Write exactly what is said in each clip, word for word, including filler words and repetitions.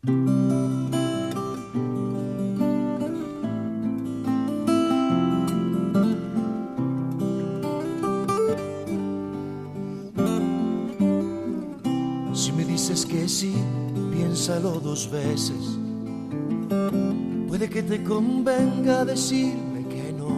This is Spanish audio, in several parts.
Si me dices que sí, piénsalo dos veces. Puede que te convenga decirme que no.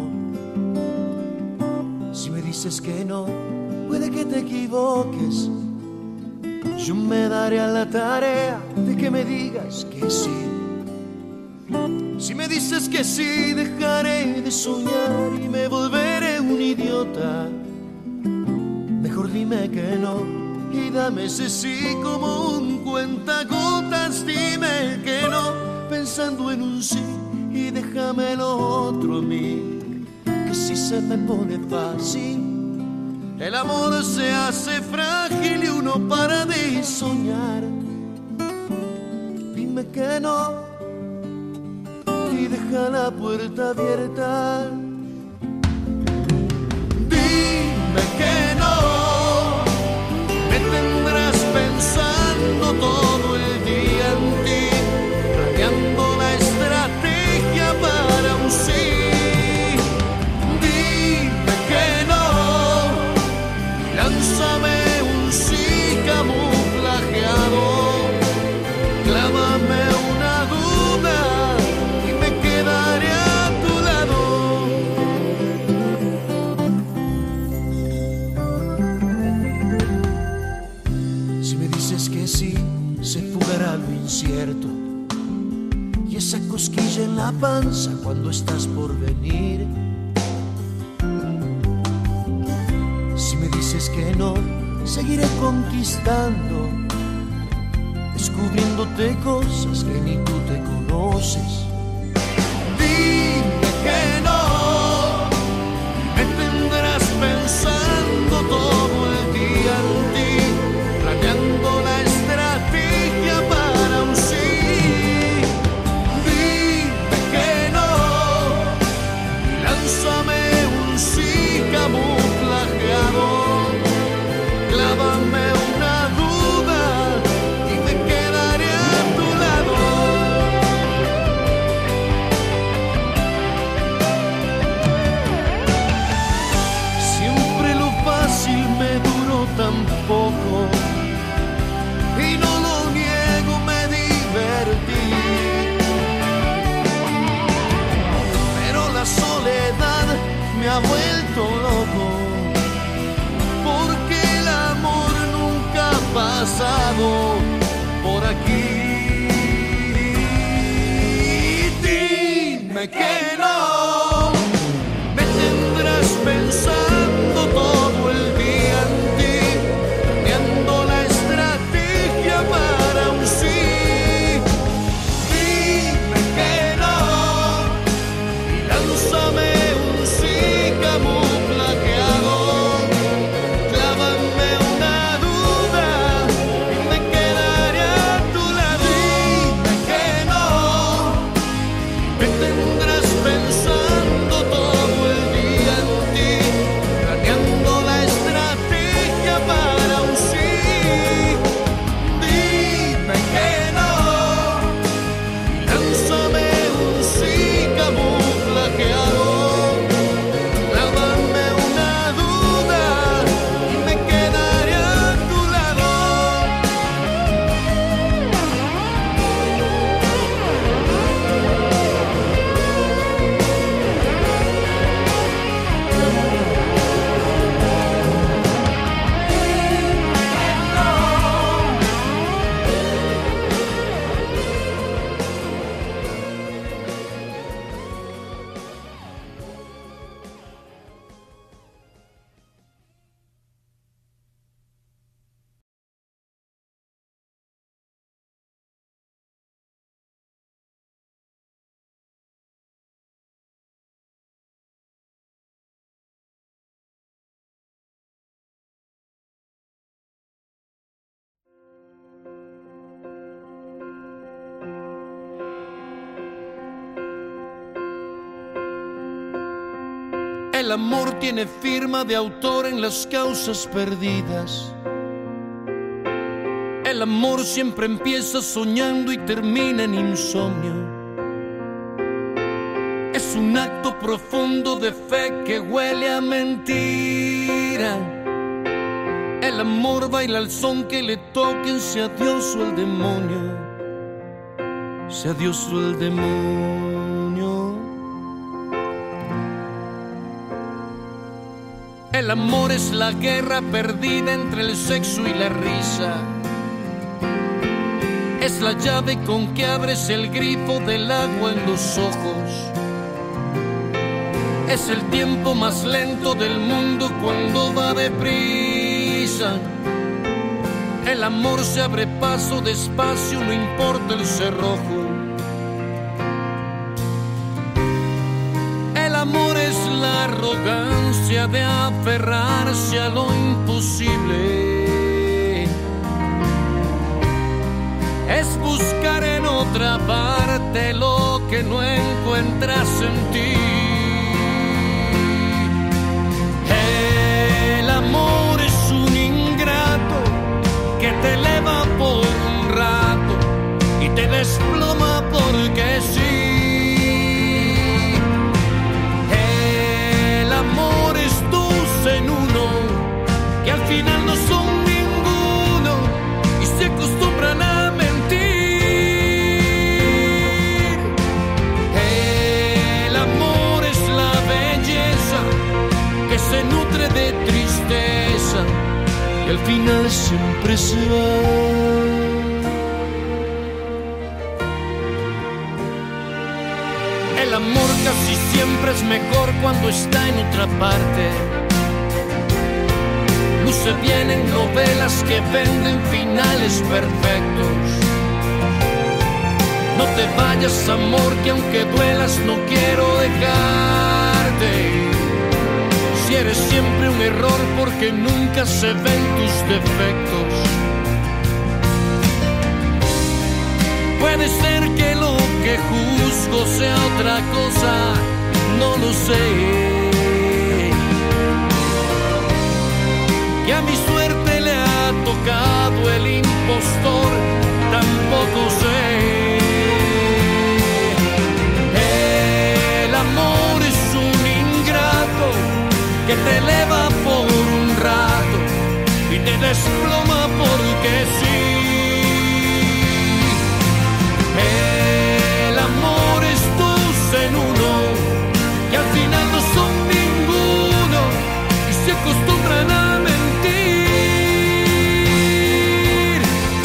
Si me dices que no, puede que te equivoques. Yo me daré a la tarea de que me digas que sí. Si me dices que sí, dejaré de soñar y me volveré un idiota. Mejor dime que no y dame ese sí como un cuentagotas. Dime que no pensando en un sí y déjame lo otro a mí, que si se me pone fácil el amor se hace frágil y uno para de soñar. Dime que no y deja la puerta abierta. Dime que no, me tendrás pensando todo el día en ti, planeando la estrategia para un sí. Dime que no, lánzame un sí camuflajeado, clávame una duda y me quedaré a tu lado. Si me dices que sí, se fugará lo incierto y esa cosquilla en la panza cuando estás por venir. Si me dices que no, seguiré conquistando, descubriéndote cosas que ni tú te conoces. Dime que no, me tendrás pensando todo el día en ti, planeando la estrategia para un sí. Dime que no, lánzame un sí camuflajeado, clávame una duda y me quedaré a tu lado. Siempre lo fácil me duró tan poco y no lo niego, me divertí. Pero la soledad me ha vuelto loco, porque el amor nunca ha pasado por aquí. Dime que no, me tendrás pensando todo el día en ti, planeando la estrategia para un sí. Dime que no y lánzame un sí camuflajeado, clávame una duda y me quedaré a tu lado. Dime que no, me tendrás pensando todo el día en ti, planeando la estrategia para un sí. Dime que no y lánzame un sí camuflajeado, clávame una duda y me quedaré a tu lado. El amor tiene firma de autor en las causas perdidas. El El amor siempre empieza soñando y termina en insomnio. Es un acto profundo de fe que huele a mentira. El amor baila al son que le toquen, sea Dios o el demonio, sea Dios o el demonio. El amor es la guerra perdida entre el sexo y la risa. Es la llave con que abres el grifo del agua en los ojos. Es el tiempo más lento del mundo cuando va deprisa. El amor se abre paso despacio, no importa el cerrojo. El amor es la arrogancia de aferrarse a lo imposible. Es buscar en otra parte lo que no encuentras en ti. El amor es un ingrato que te eleva por un rato y te desploma porque sí. El amor es dos en uno, que al final no son ninguno y se acostumbran a se nutre de tristeza y al final siempre se va. El amor casi siempre es mejor cuando está en otra parte. Luce bien en novelas que venden finales perfectos. No te vayas, amor, que aunque duelas no quiero dejarte. Si eres siempre un error porque nunca se ven tus defectos. Puede ser que lo que juzgo sea otra cosa, no lo sé. Que a mi suerte le ha tocado el impostor, tampoco sé. El amor es un ingrato que te eleva por un rato y te desploma porque sí. El amor es dos en uno, que al final no son ninguno y se acostumbran a mentir.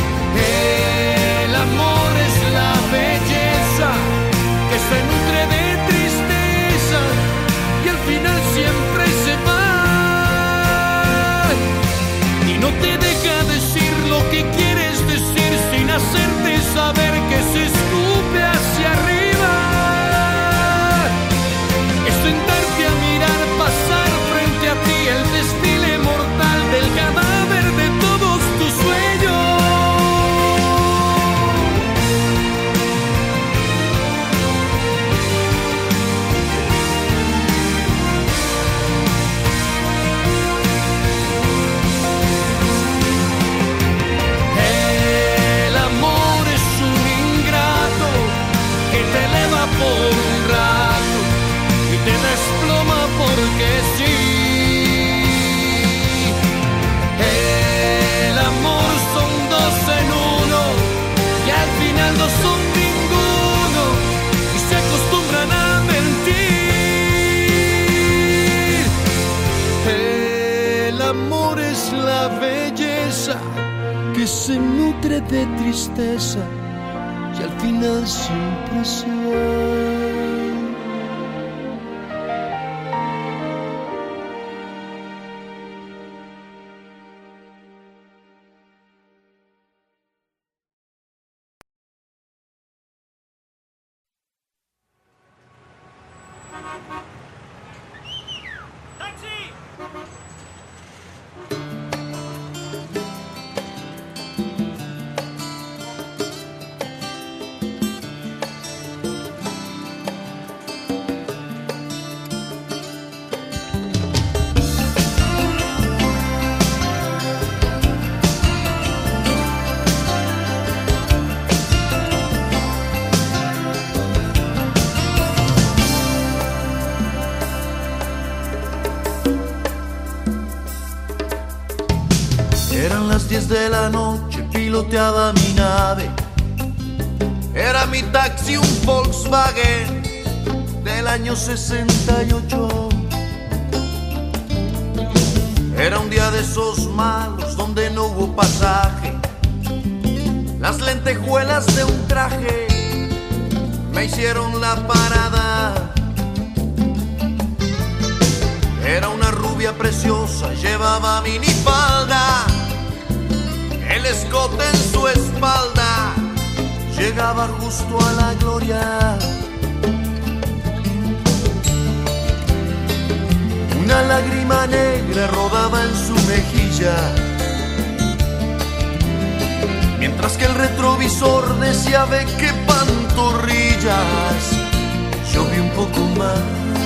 El amor es la belleza que se nutre de tristeza y al final siempre se va. No te deja decir lo que quieres decir sin hacerte saber que se escupe hacia arriba. Es sentarte a mirar pasar frente a ti el desfile mortal del cadáver de todos tus sueños. Por un rato y te desploma porque sí. El amor son dos en uno, que al final no son ninguno y se acostumbran a mentir. El amor es la belleza que se nutre de tristeza y al final siempre se va. de la noche piloteaba mi nave. Era mi taxi un Volkswagen del año sesenta y ocho. Era un día de esos malos donde no hubo pasaje. Las lentejuelas de un traje me hicieron la parada. Era una rubia preciosa, llevaba minifalda, el escote en su espalda llegaba justo a la gloria. Una lágrima negra rodaba en su mejilla, mientras que el retrovisor decía: ve qué pantorrillas. Yo vi un poco más.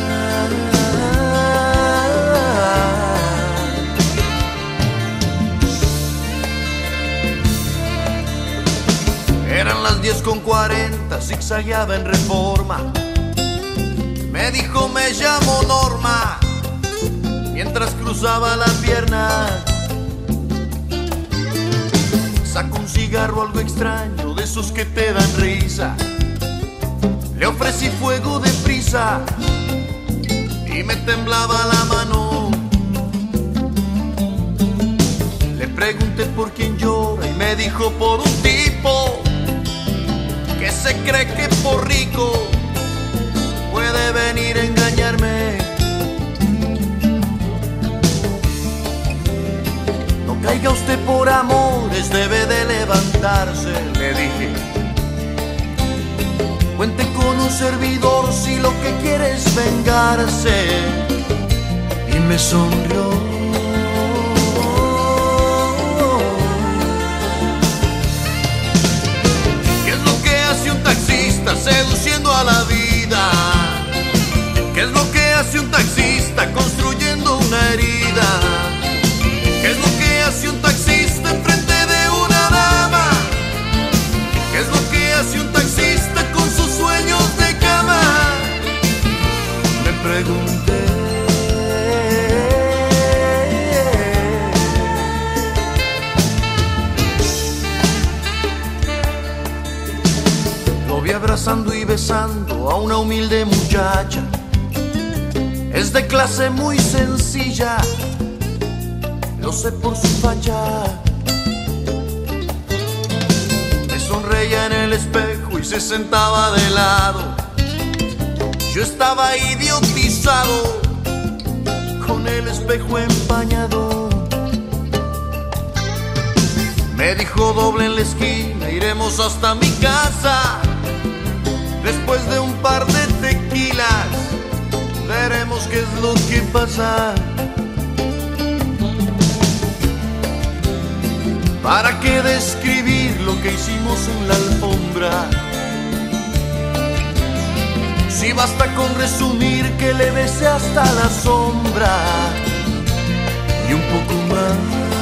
Eran las diez con cuarenta, zigzagueaba en Reforma. Me dijo: me llamo Norma, mientras cruzaba la pierna. Sacó un cigarro algo extraño, de esos que te dan risa. Le ofrecí fuego de prisa y me temblaba la mano. Le pregunté por quién llora y me dijo: por un tipo que se cree que por rico puede venir a engañarme. No caiga usted por amores, debe de levantarse, le dije. Cuente con un servidor si lo que quiere es vengarse. Y me sonrió. ¿Qué es lo que hace un taxista seduciendo a la vida? ¿Qué es lo que hace un taxista construyendo una herida? ¿Qué es lo que hace un taxista enfrente de una dama? ¿Qué es lo que hace un taxista con sus sueños de cama? Me pregunté. Lo vi abrazando y besando a una humilde muchacha. Es de clase muy sencilla, lo sé por su facha. Me sonreía en el espejo y se sentaba de lado. Yo estaba idiotizado con el espejo empañado. Me dijo: doble en la esquina, iremos hasta mi casa. Después de un par de tequilas veremos qué es lo que pasa. ¿Para qué describir lo que hicimos en la alfombra? Si basta con resumir que le besé hasta la sombra y un poco más.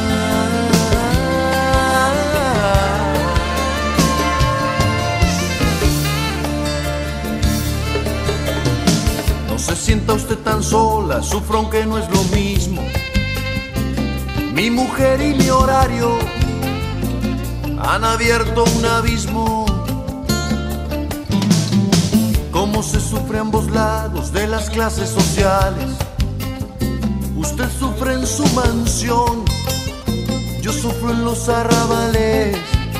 No se sienta usted tan sola, sufro aunque no es lo mismo. Mi mujer y mi horario han abierto un abismo. Cómo se sufre a ambos lados de las clases sociales. Usted sufre en su mansión, yo sufro en los arrabales.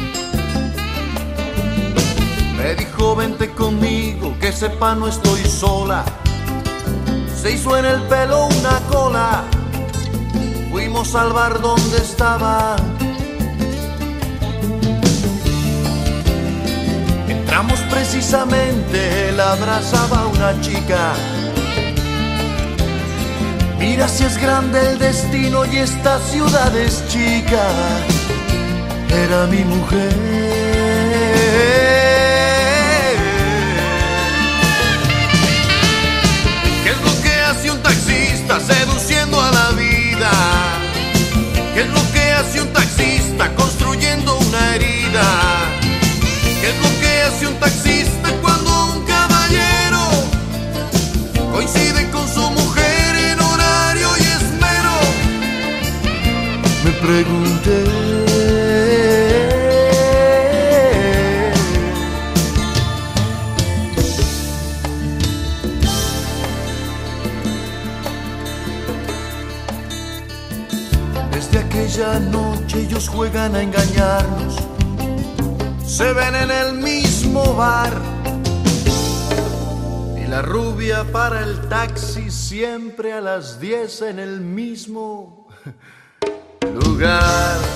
Me dijo: vente conmigo, que sepa no estoy sola. Se hizo en el pelo una cola, fuimos al bar donde estaba. Entramos precisamente, él abrazaba a una chica. Mira si es grande el destino y esta ciudad es chica. Era mi mujer. ¿Qué es lo que hace un taxista seduciendo a la vida? ¿Qué es lo que hace un taxista construyendo una herida? ¿Qué es lo que hace un taxista cuando un caballero coincide con su mujer en horario y esmero? Me pregunté. la noche ellos juegan a engañarnos. Se ven en el mismo bar y la rubia para el taxi siempre a las diez en el mismo lugar.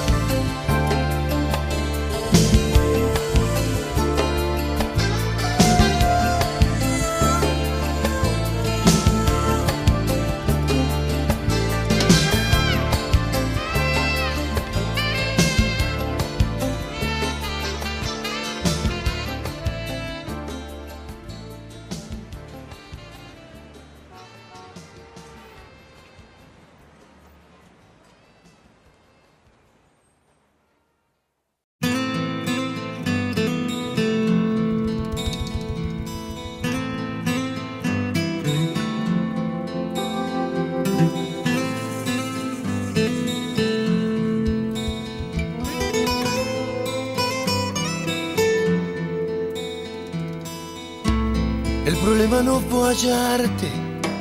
El problema no fue hallarte,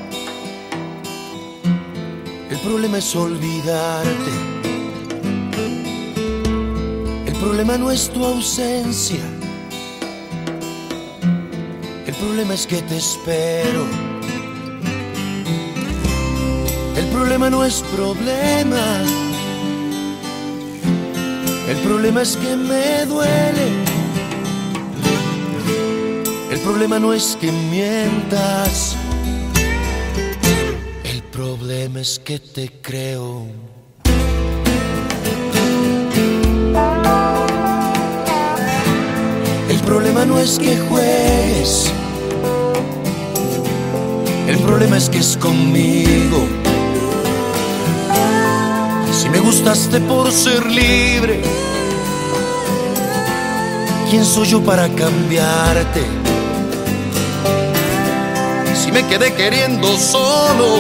el problema es olvidarte. El problema no es tu ausencia, el problema es que te espero. El problema no es problema, el problema es que me duele. El problema no es que mientas, el problema es que te creo. El problema no es que juegues, el problema es que es conmigo. Si me gustaste por ser libre, ¿quién soy yo para cambiarte? Si me quedé queriendo solo,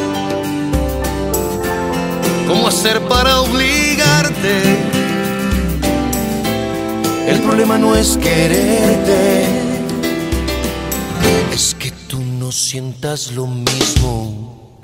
¿cómo hacer para obligarte? El problema no es quererte, es que tú no sientas lo mismo.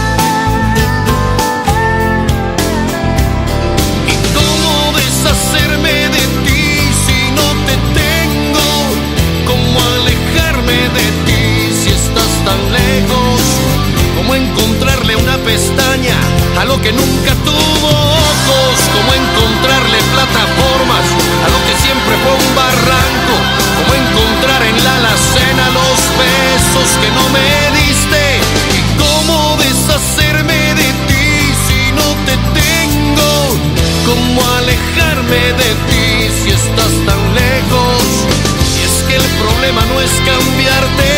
¿Y cómo deshacerme de ti si no te tengo? ¿Cómo alejarme de ti si estás tan lejos? ¿Cómo encontrarle una pestaña a lo que nunca tuvo ojos? ¿Cómo encontrarle plataformas a lo que siempre fue un barranco? ¿Cómo encontrar en la alacena los besos que no me diste? ¿Y cómo deshacerme de ti si no te tengo? ¿Cómo alejarme de ti si estás tan lejos? Y es que el problema no es cambiarte,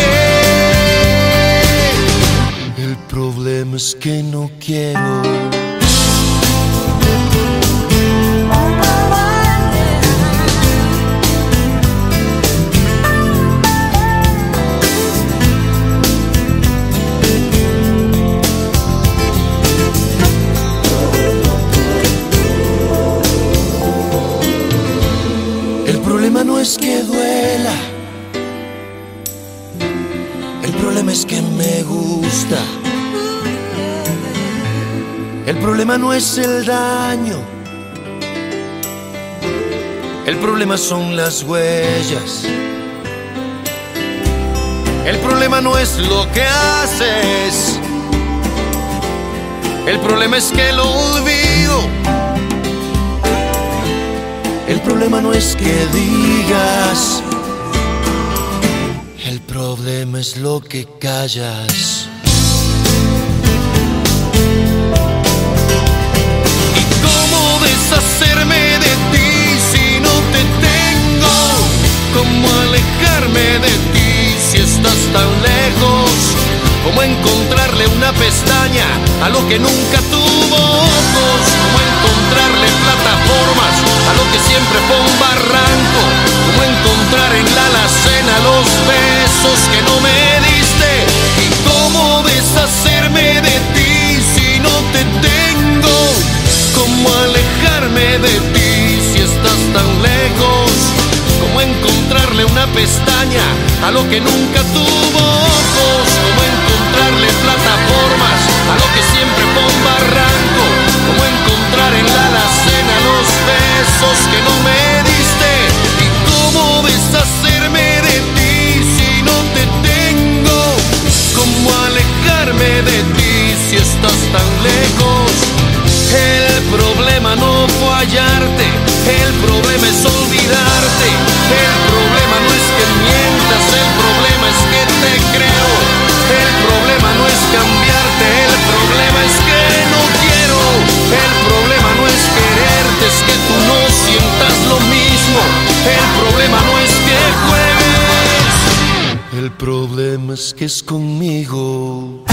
el problema es que no quiero. El problema no es que duela, el problema es que me gusta. El problema no es el daño, el problema son las huellas. El problema no es lo que haces, el problema es que lo olvido. El problema no es que digas, el problema es lo que callas. ¿Y cómo deshacerme de ti si no te tengo? ¿Cómo alejarme de ti si estás tan lejos? ¿Cómo encontrarle una pestaña a lo que nunca tuvo ojos? ¿Cómo encontrarle plataformas a lo que siempre fue un barranco? ¿Cómo encontrar en la alacena los besos que no me diste? ¿Y cómo deshacerme de ti si no te tengo? ¿Cómo alejarme de ti si estás tan lejos? ¿Cómo encontrarle una pestaña a lo que nunca tuvo ojos? ¿Cómo encontrarle plataformas a lo que siempre fue un barranco? ¿Cómo encontrar en la alacena besos que no me diste. ¿Y cómo deshacerme de ti si no te tengo? ¿Cómo alejarme de ti si estás tan lejos? El problema no fue hallarte, el problema es olvidarte. El problema no es que mientas, el problema es que te creo. El problema no es cambiarte, el problema es que no quiero. El problema no es quererte, es que tú no sientas lo mismo. El problema no es que juegues, el problema es que es conmigo.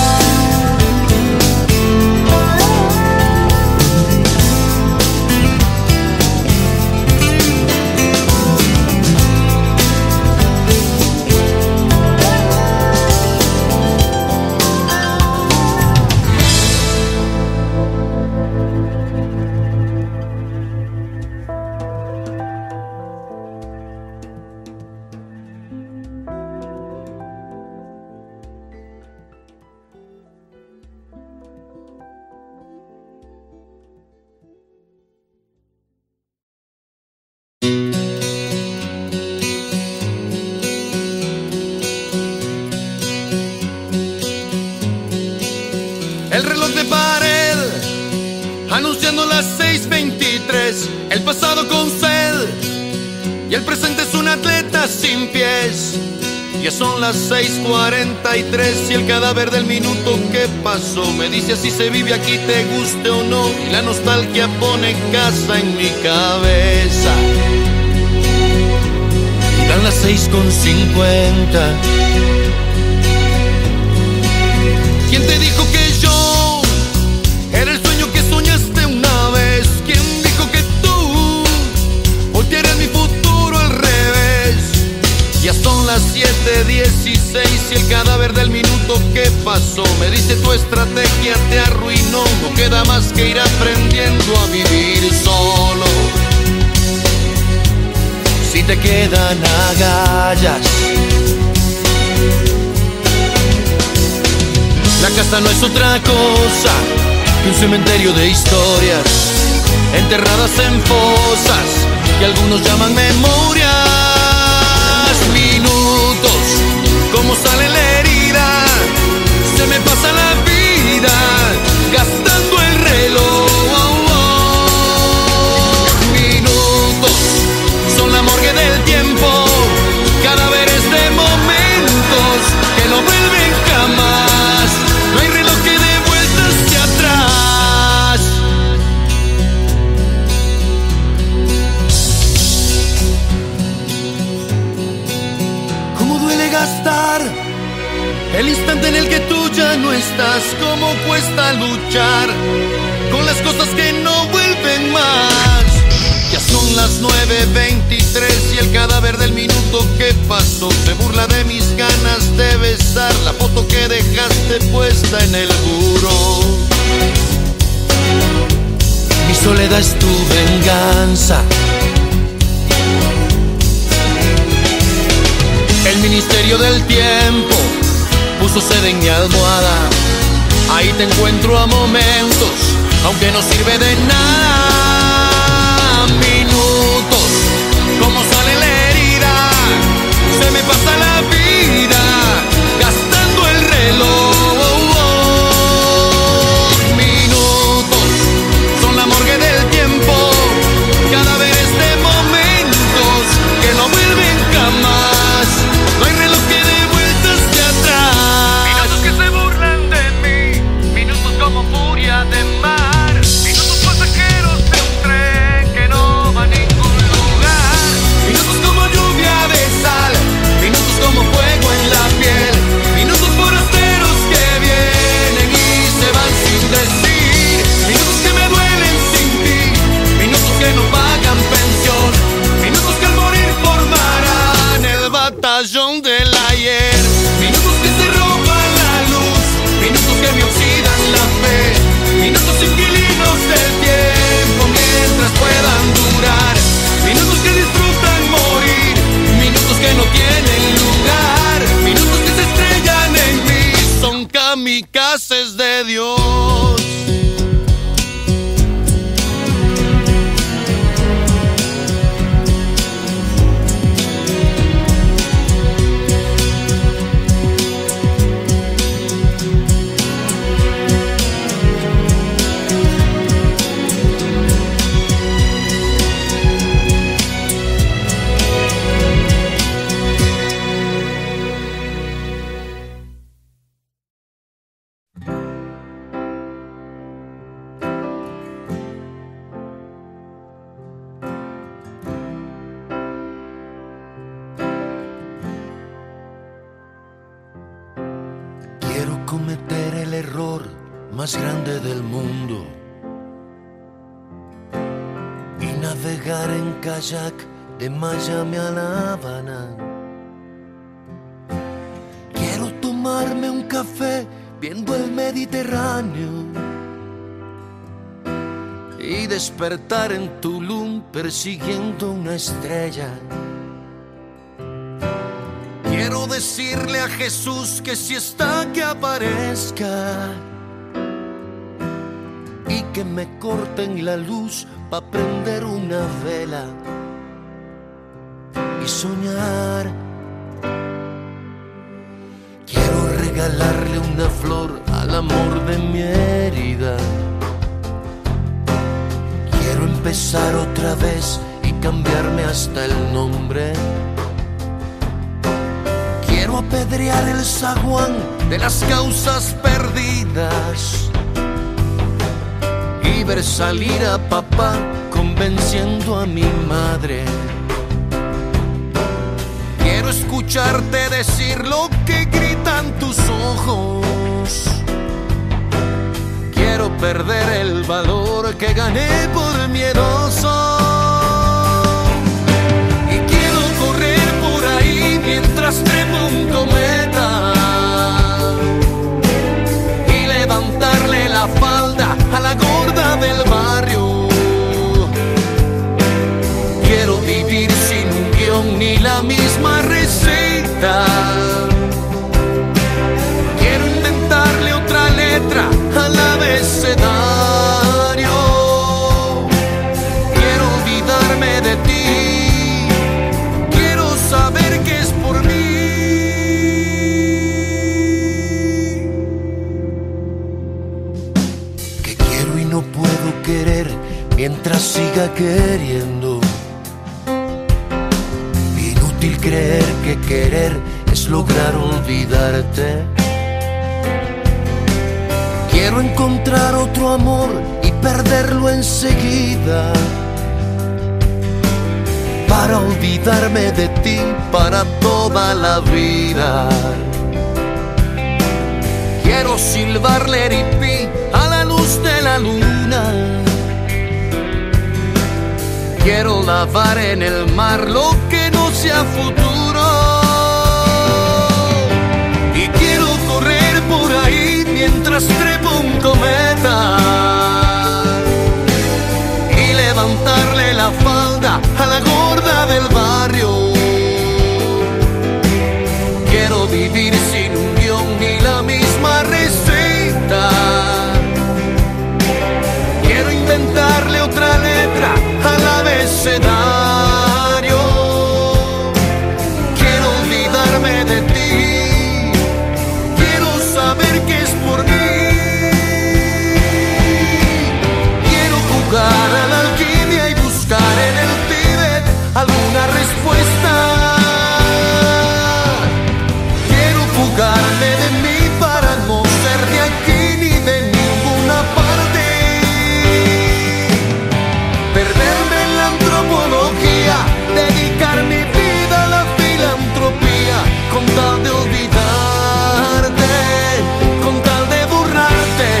El reloj de pared anunciando las seis veintitrés, el pasado con sed y el presente es un atleta sin pies. Ya son las seis cuarenta y tres y el cadáver del minuto que pasó me dice así se vive aquí, te guste o no, y la nostalgia pone casa en mi cabeza. Y dan las seis con cincuenta. ¿Quién te dijo que yo era el sueño que soñaste una vez? ¿Quién dijo que tú voltearas mi futuro al revés? Ya son las siete dieciséis y el cadáver del minuto que pasó me dice tu estrategia te arruinó. No queda más que ir aprendiendo a vivir solo. Si te quedan agallas, la casa no es otra cosa que un cementerio de historias enterradas en fosas que algunos llaman memorias. Minutos, como sale la herida, se me pasa la vida gastando el reloj. Minutos, son la morgue del tiempo, cadáveres de momentos que no vuelven jamás. No hay reloj que dé vueltas hacia atrás. ¿Cómo duele gastar el instante en el que tú ya no estás? ¿Cómo cuesta luchar con las cosas que no vuelven más? Ya son las nueve veintitrés y el cadáver del minuto que pasó se burla de mis ganas de besar la foto que dejaste puesta en el muro. Mi soledad es tu venganza. El ministerio del tiempo puso sede en mi almohada. Ahí te encuentro a momentos, aunque no sirve de nada. Minutos, como sale la herida, se me pasa la vida gastando el reloj. Minutos, son la morgue del tiempo, cadáveres de momentos que no vuelven jamás. No hay reloj que dé vueltas de atrás. Minutos que se burlan de mí, minutos como furia de mar, minutos pasajeros de un tren que no va a ningún lugar. Minutos como lluvia de sal, minutos como fuego en la piel, minutos forasteros que vienen y se van sin decir, minutos que me duelen sin ti, minutos que no pagan pensión, minutos que al morir formarán el batallón del ayer. Minutos que se roban la luz, minutos que me oxidan la fe, minutos inquilinos del tiempo mientras puedan durar, minutos que disfrutan morir, minutos que no tienen lugar, minutos que se estrellan en mí, son kamikazes de Dios. cometer el error más grande del mundo y navegar en kayak de Miami a La Habana. Quiero tomarme un café viendo el Mediterráneo y despertar en Tulum persiguiendo una estrella. Quiero decirle a Jesús que si está que aparezca y que me corten la luz pa' prender una vela y soñar. Quiero regalarle una flor al amor de mi herida. Quiero empezar otra vez y cambiarme hasta el nombre. Quiero apedrear el zaguán de las causas perdidas y ver salir a papá convenciendo a mi madre. Quiero escucharte decir lo que gritan tus ojos. Quiero perder el valor que gané por miedoso. Y quiero correr por ahí mientras trepo un cometa y levantarle la falda a la gorda del barrio. Quiero vivir sin un guión ni la misma receta. Quiero inventarle otra letra al abecedario. Quiero olvidarme de ti. Quiero saber que es por mí. Que quiero y no puedo querer mientras siga queriendo. Inútil creer que querer es lograr olvidarte. Quiero encontrar otro amor y perderlo enseguida, para olvidarme de ti para toda la vida. Quiero silbarle ripí a la luz de la luna. Quiero lavar en el mar lo que no sea futuro. Y quiero correr por ahí mientras trepo un cometa y levantarle la falda a la gorda del barrio. Quiero vivir sin un guión ni la misma receta. Quiero inventarle otra letra al abecedario. Quiero olvidarme de ti. Quiero saber que es por mí. Quiero jugar a la alquimia y buscar en el Tíbet alguna respuesta. Quiero fugarme de mí para no ser de aquí ni de ninguna parte. Perderme en la antropología, dedicar mi vida a la filantropía, con tal de olvidarte, con tal de borrarte.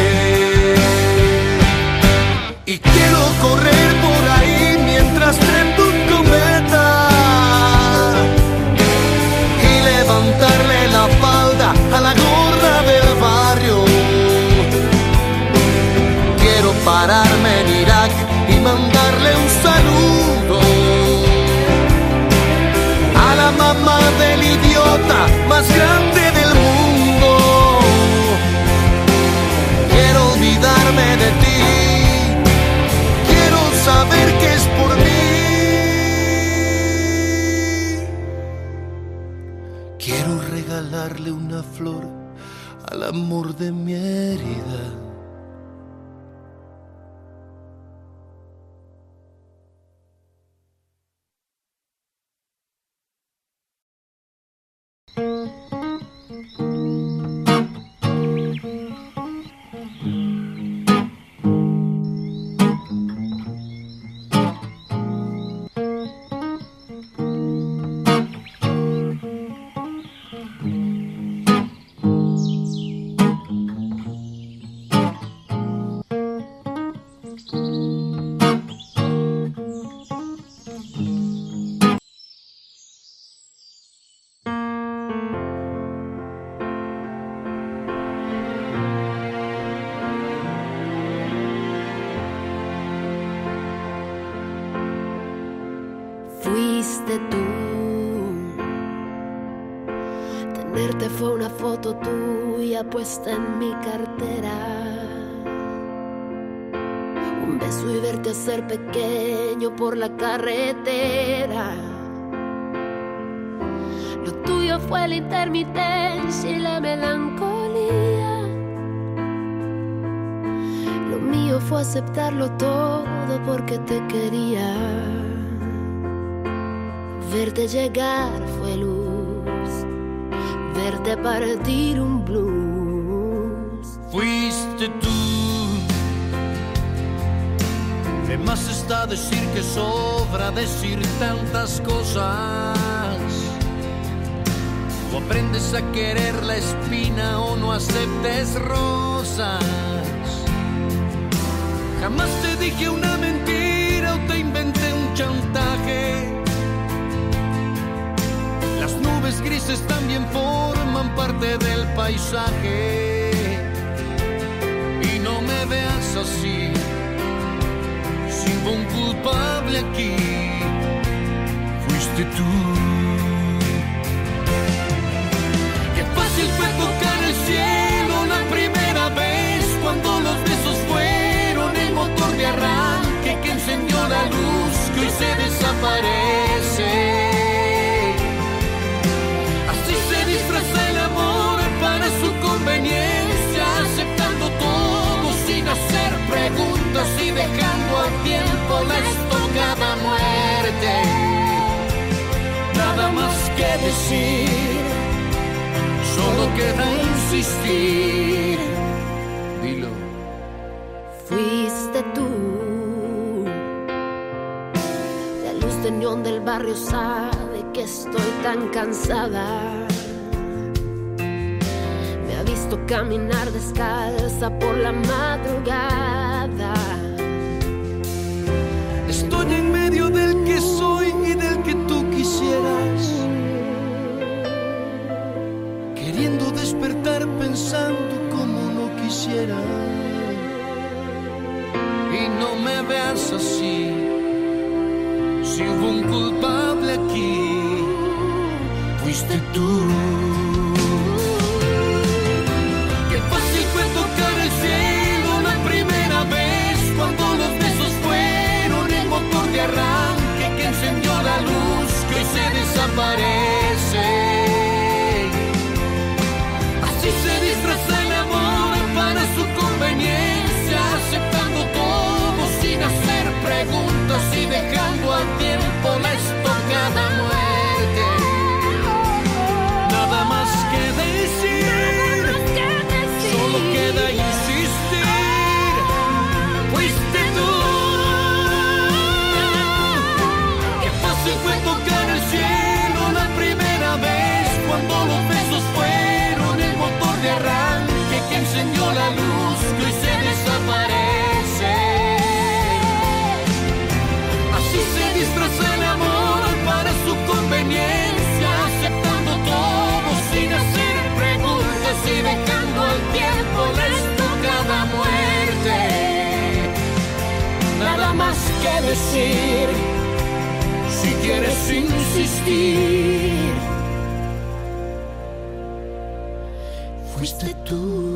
Y quiero correr por ahí mientras trepo un cometa y levantarle la falda a la gorda del barrio. Quiero pararme en Irak y mandarle un saludo a la mamá del idiota más grande del mundo. Quiero olvidarme de ti. Quiero saber que es por mí. Quiero regalarle una flor al amor de mi herida. Fuiste tú. Tenerte fue una foto tuya puesta en mi cartera. Un beso y verte hacer pequeño por la carretera. Lo tuyo fue la intermitencia y la melancolía. Lo mío fue aceptarlo todo porque te quería. Verte llegar fue luz, verte partir un blues. Fuiste tú. De más está decir que sobra decir tantas cosas. O aprendes a querer la espina o no aceptes rosas. Jamás te dije una mentira o te inventé un chantaje. Las nubes grises también forman parte del paisaje. Y no me veas así, si hubo un culpable aquí, fuiste tú. Qué fácil fue tocar el cielo la primera vez, cuando los besos fueron el motor de arranque que encendió la luz que hoy se desaparece. Así se disfraza el amor para su conveniencia, aceptando todo sin hacer preguntas y dejando al tiempo la estocada muerte. Nada más que decir, solo queda insistir. Dilo. Fuiste tú. La luz de neón del barrio sabe que estoy tan cansada. Me ha visto caminar descalza por la madrugada. Estoy en medio del que soy y del que tú quisieras, queriendo despertar pensando como no quisiera. Y no me veas así, si hubo un culpable aquí, fuiste tú. Qué fácil fue tocar el cielo la primera vez, cuando los besos fueron el motor de arranque que encendió la luz que hoy se desaparece. Así se disfraza el amor para su conveniencia, aceptando todo sin hacer preguntas y dejando al tiempo la estocada muerte. Nada más que decir, solo queda insistir. Fuiste tú. Qué fácil fue tocar el cielo la primera vez, cuando los besos fueron el motor de arranque que encendió la luz que hoy se desaparece. Así se disfraza el amor para su conveniencia, aceptando todo sin hacer preguntas y dejando al tiempo la estocada muerte. Nada más que decir, si quieres insistir, fuiste tú.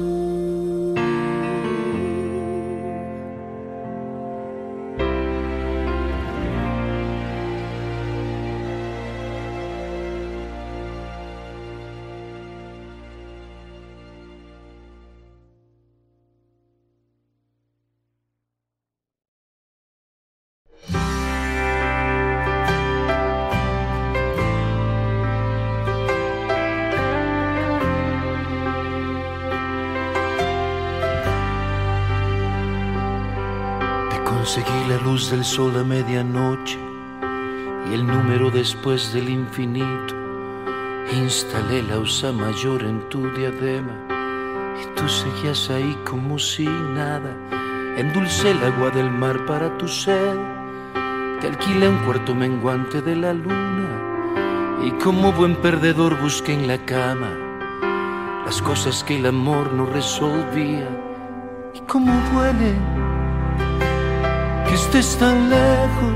Conseguí la luz del sol a medianoche y el número después del infinito. Instalé la osa mayor en tu diadema y tú seguías ahí como si nada. Endulcé el agua del mar para tu sed, te alquilé un cuarto menguante de la luna Y como buen perdedor busqué en la cama las cosas que el amor no resolvía. Y como duele que estés tan lejos,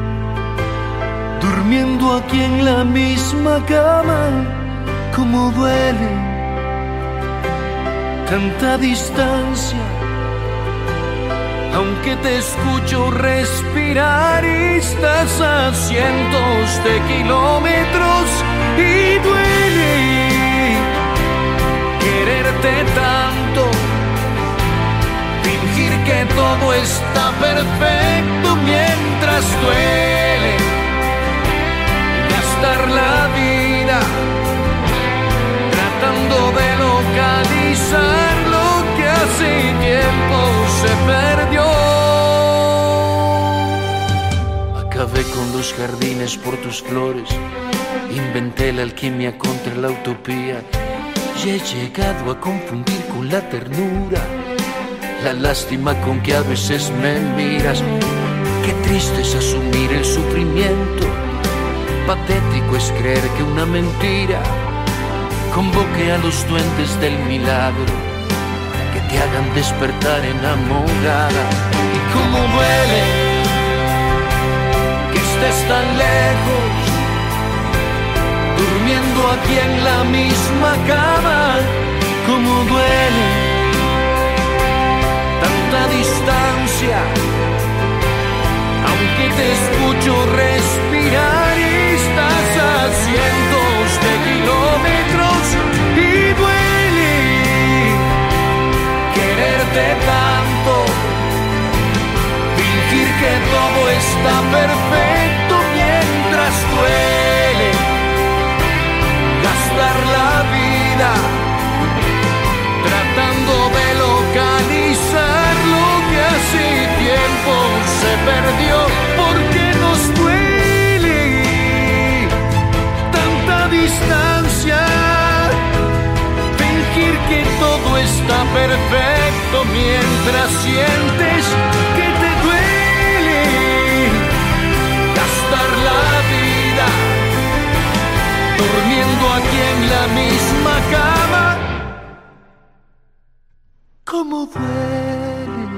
durmiendo aquí en la misma cama. Como duele tanta distancia, aunque te escucho respirar y estás a cientos de kilómetros. Y duele quererte tanto, fingir que todo está perfecto mientras duele gastar la vida tratando de localizar lo que hace tiempo se perdió. Acabé con los jardines por tus flores, inventé la alquimia contra la utopía, y he llegado a confundir con la ternura la lástima con que a veces me miras. Qué triste es asumir el sufrimiento, patético es creer que una mentira convoque a los duendes del milagro que te hagan despertar enamorada. Y cómo duele que estés tan lejos, durmiendo aquí en la misma cama. Cómo duele tanta distancia, aunque te escucho respirar y estás a cientos de kilómetros. Y duele quererte tanto, fingir que todo está perfecto mientras duele gastar la vida tratando de localizar lo que hace tiempo se perdió. Porque nos duele tanta distancia, fingir que todo está perfecto mientras sientes que te duele gastar la vida durmiendo aquí en la misma cama. Cómo duele.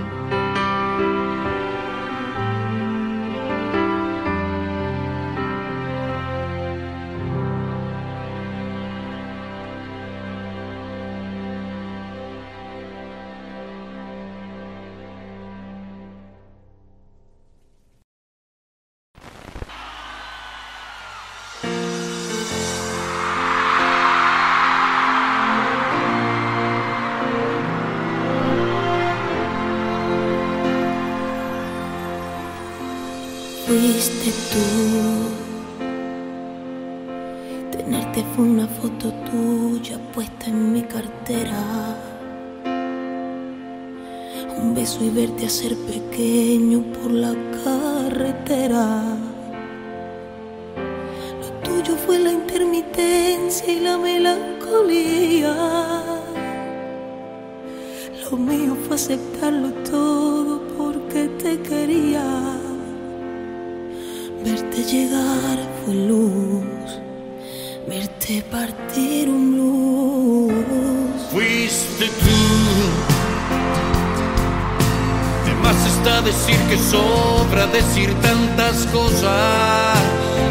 Fuiste tú, tenerte fue una foto tuya puesta en mi cartera, un beso y verte hacer pequeño por la carretera. Lo tuyo fue la intermitencia y la melancolía, lo mío fue aceptarlo todo porque te quería. Verte llegar fue luz, verte partir un blues. Fuiste tú, de más está decir que sobra decir tantas cosas.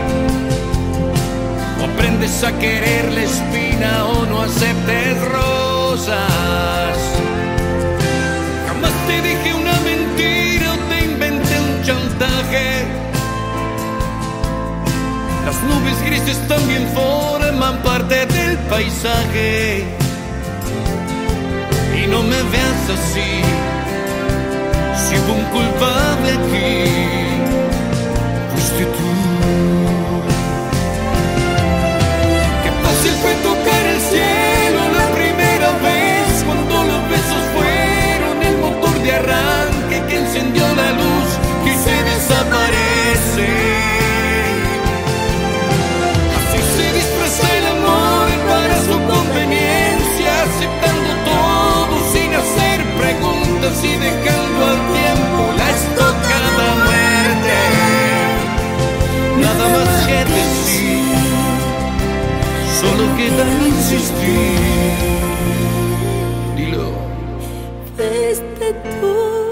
O aprendes a querer la espina o no aceptes rosas. Jamás te dije una mentira o te inventé un chantaje. Las nubes grises también forman parte del paisaje. Y no me veas así, si hubo un culpable aquí, fuiste tú. Qué fácil fue tocar el cielo la primera vez, cuando los besos fueron el motor de arranque que encendió la luz y se desaparece. El amor para su conveniencia, aceptando todo sin hacer preguntas y dejando al tiempo la estocada muerte. Solo queda insistir. Dilo. Fuiste tú.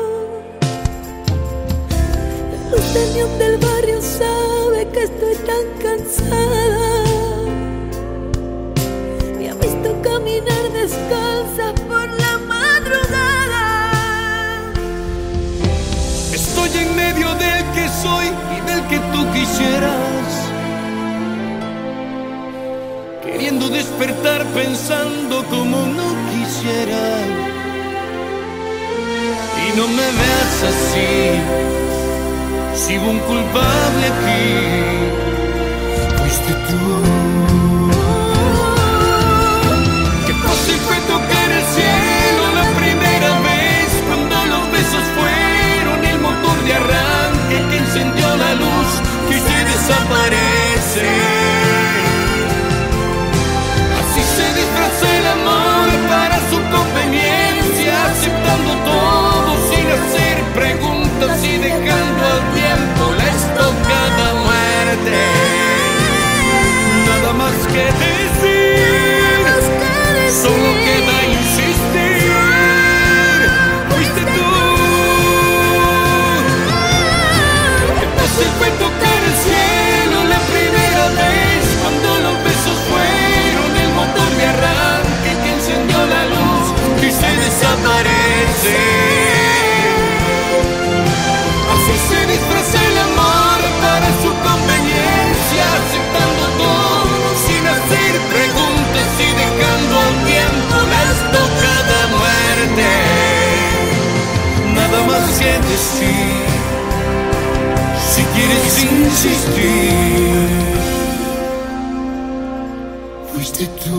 La luz de neón del barrio sabe que estoy tan cansada. Me ha visto caminar descalza por la madrugada. Estoy en medio del que soy y del que tú quisieras, queriendo despertar pensando como no quisiera. Y no me veas así, si hubo un culpable aquí, fuiste tú. Qué fácil fue tocar el cielo la primera vez, cuando los besos fueron el motor de arranque que encendió la luz que hoy se desaparece. Se disfraza el amor para su conveniencia, aceptando todo sin hacer preguntas y dejando al tiempo la estocada muerte. Nada más que decir, solo queda insistir. Fuiste tú. Qué fácil fue tocar el cielo la primera vez, cuando los besos fueron el motor de arranque que encendió la luz y se desaparece. Así se disfraza el amor para su conveniencia, aceptando todo sin hacer preguntas y dejando al tiempo la estocada muerte. Nada más que decir, si quieres insistir, fuiste tú.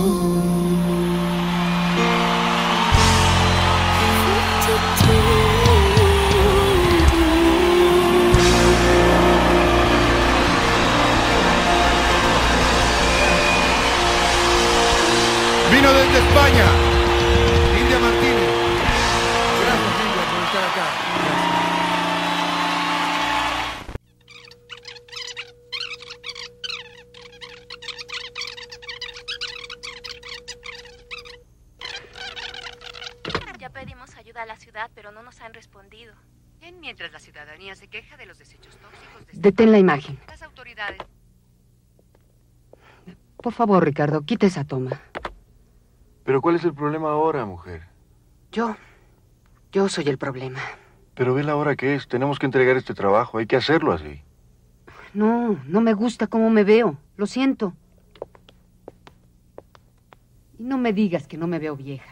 Vino desde España, India Martínez. Gracias, India, por estar acá. Ya pedimos ayuda a la ciudad, pero no nos han respondido. Mientras la ciudadanía se queja de los desechos tóxicos de... Detén la imagen. Las autoridades... Por favor, Ricardo, quita esa toma. ¿Pero cuál es el problema ahora, mujer? Yo... Yo soy el problema. Pero ve la hora que es. Tenemos que entregar este trabajo. Hay que hacerlo así. No, no me gusta cómo me veo. Lo siento. Y no me digas que no me veo vieja.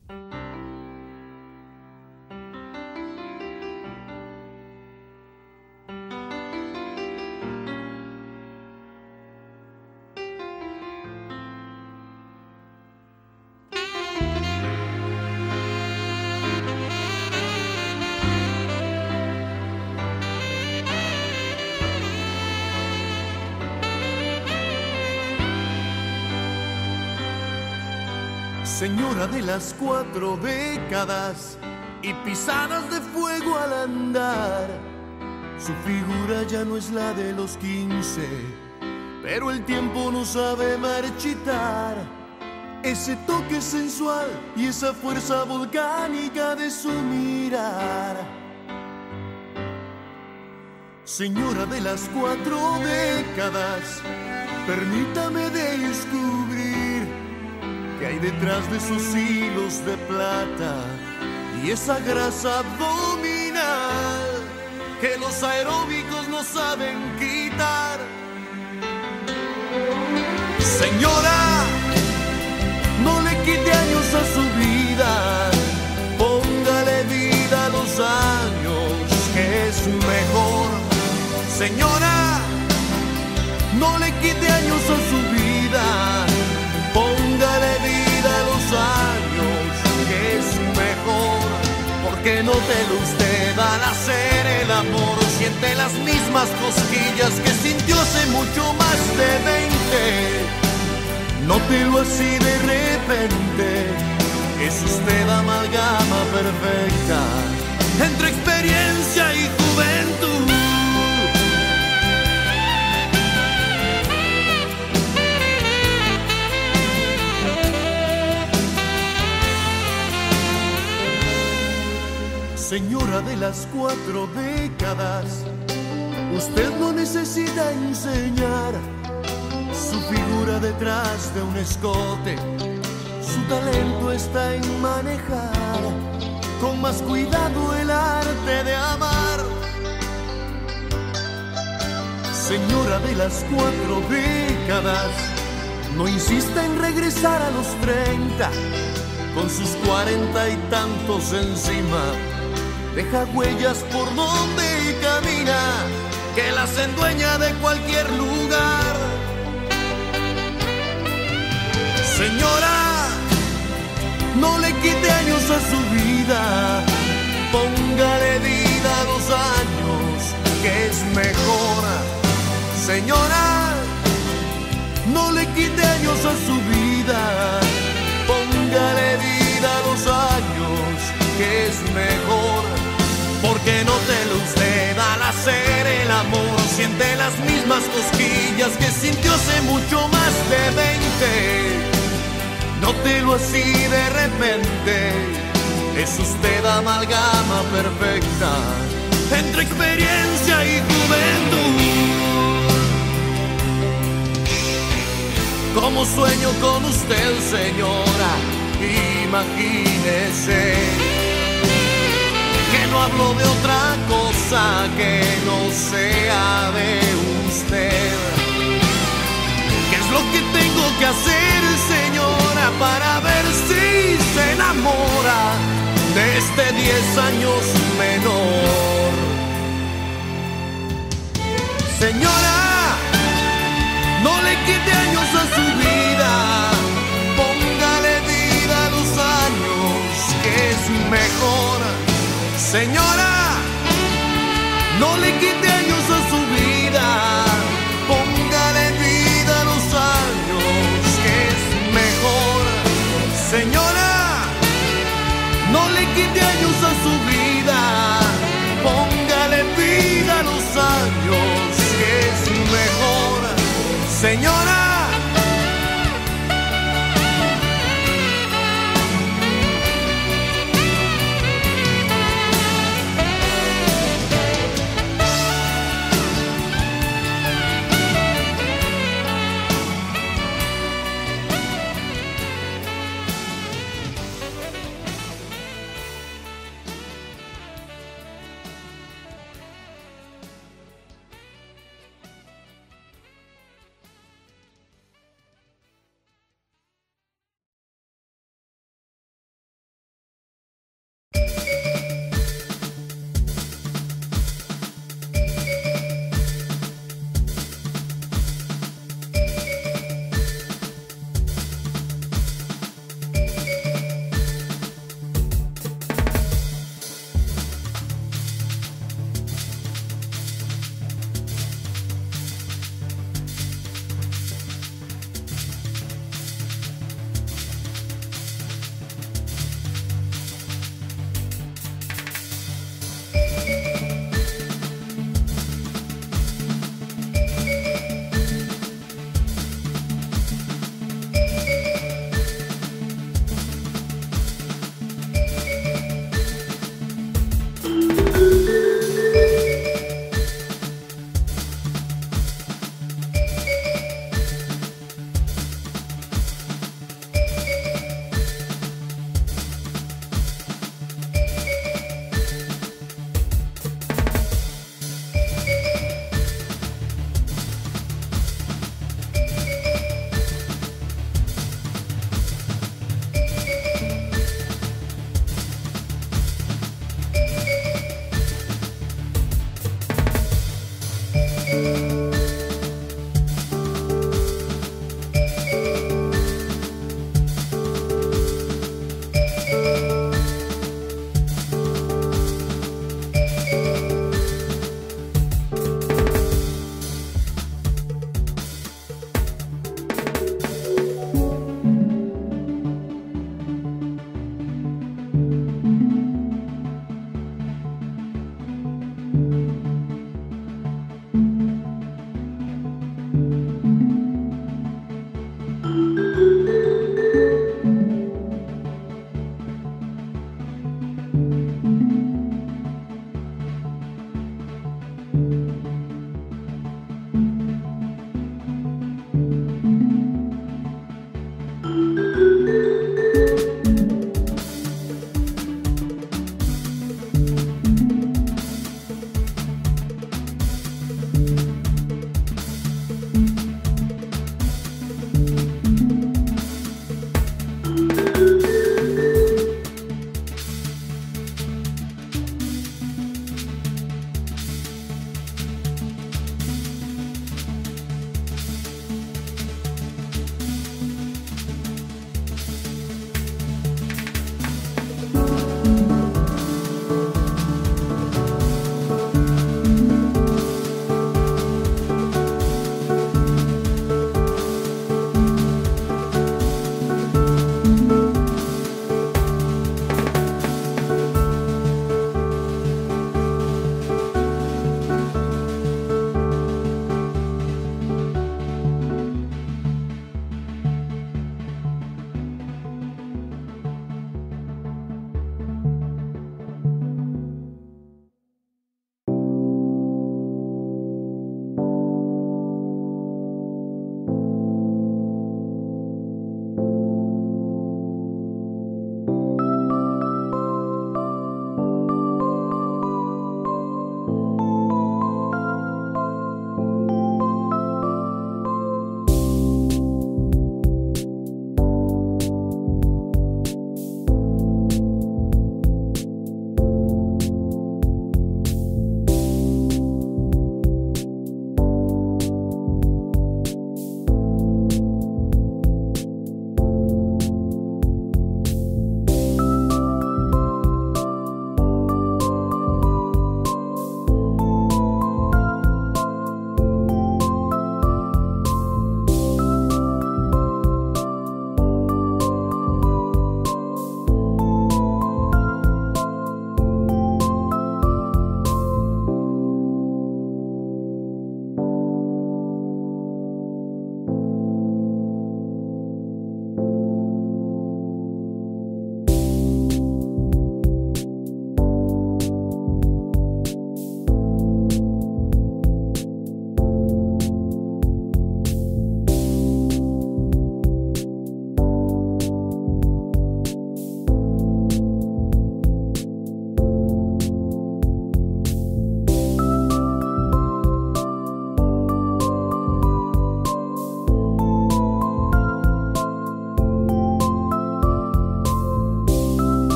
Señora de las cuatro décadas y pisadas de fuego al andar, su figura ya no es la de los quince, pero el tiempo no sabe marchitar ese toque sensual y esa fuerza volcánica de su mirar. Señora de las cuatro décadas, permítame descubrir que hay detrás de esos hilos de plata y esa grasa abdominal que los aeróbicos no saben quitar. Señora, no le quite años a su vida, póngale vida a los años, que es mejor. Señora, no le quite años a su vida, póngale vida a los años, que es mejor. Porque nótelo usted al hacer el amor, siente las mismas cosquillas que sintió hace mucho más de veinte. Nótelo así de repente, es usted amalgama perfecta entre experiencia y juventud. Señora de las cuatro décadas, usted no necesita enseñar su figura detrás de un escote. Su talento está en manejar con más cuidado el arte de amar. Señora de las cuatro décadas, no insista en regresar a los treinta, con sus cuarenta y tantos encima. Deja huellas por donde camina, que las endueña de cualquier lugar. Señora, no le quite años a su vida, póngale vida a los años, que es mejor. Señora, no le quite años a su vida, póngale vida a los años, que es mejor. Porque nótelo usted, al hacer el amor siente las mismas cosquillas que sintió hace mucho más de veinte. Nótelo así de repente, es usted amalgama perfecta entre experiencia y juventud. Como sueño con usted, señora, imagínese que no hablo de otra cosa que no sea de usted. ¿Qué es lo que tengo que hacer, señora, para ver si se enamora de este diez años menor? Señora, no le quite años a su vida, póngale vida a los años, que es mejor. Señora, no le quite años a su vida, póngale vida a los años, que es mejor. Señora, no le quite años a su vida, póngale vida a los años, que es mejor. Señora,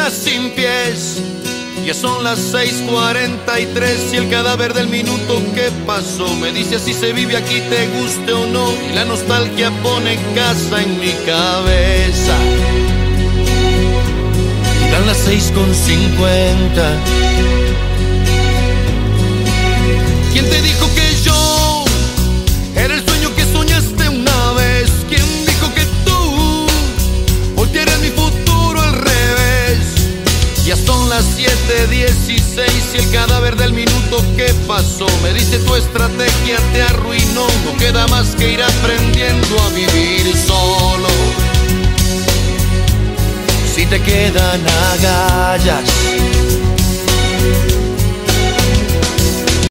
piernas sin pies. Ya son las seis cuarenta y tres y el cadáver del minuto que pasó me dice si se vive aquí, te guste o no, y la nostalgia pone casa en mi cabeza. Y dan las seis con cincuenta. ¿Quién te dijo que yo era el sueño que soñaste una vez? ¿Quién dijo que tú voltearías mi futuro al revés? Ya son las siete dieciséis y el cadáver del minuto que pasó me dice tu estrategia te arruinó. No queda más que ir aprendiendo a vivir solo. Si te quedan agallas